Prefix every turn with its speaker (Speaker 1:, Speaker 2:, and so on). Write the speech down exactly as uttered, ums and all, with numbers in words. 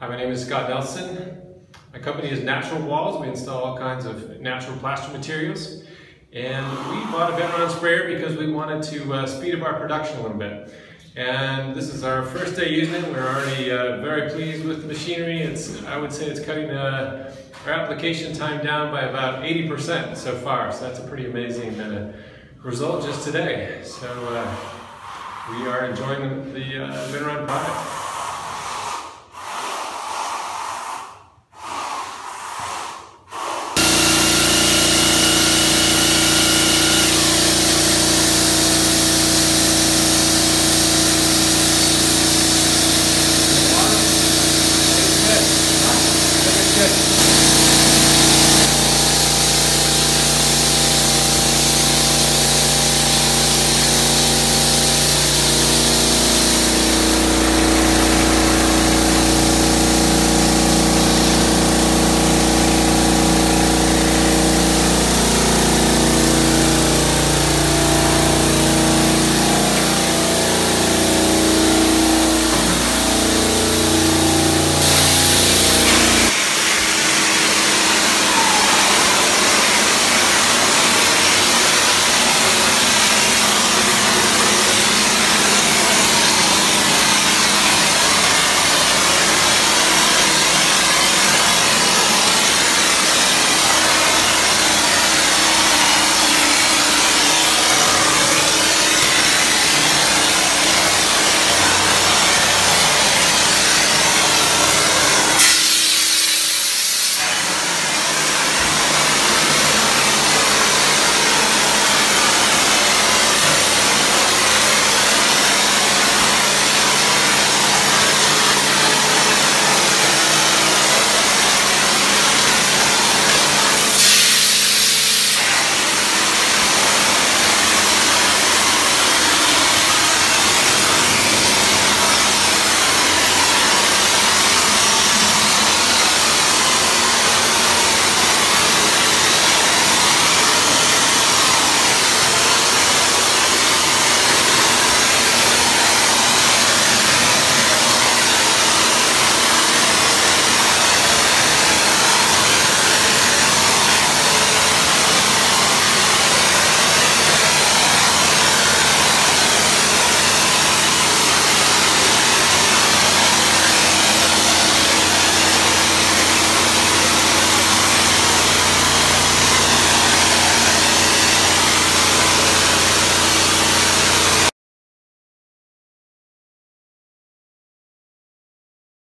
Speaker 1: Hi, my name is Scott Nelson. My company is Natural Walls. We install all kinds of natural plaster materials. And we bought a Benron sprayer because we wanted to uh, speed up our production a little bit. And this is our first day using it. We're already uh, very pleased with the machinery. It's, I would say it's cutting uh, our application time down by about eighty percent so far. So that's a pretty amazing uh, result just today. So uh, we are enjoying the uh, Benron product.